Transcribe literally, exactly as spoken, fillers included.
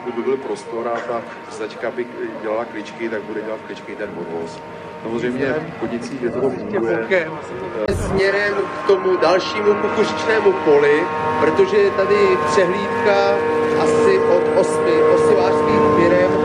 pokud by byl prostor a ta značka by dělala kličky, tak bude dělat kličky ten odvoz. Samozřejmě v Chodnicích je to funguje. Směrem k tomu dalšímu kukuřičnému poli, protože je tady přehlídka asi od osmi osivářských firem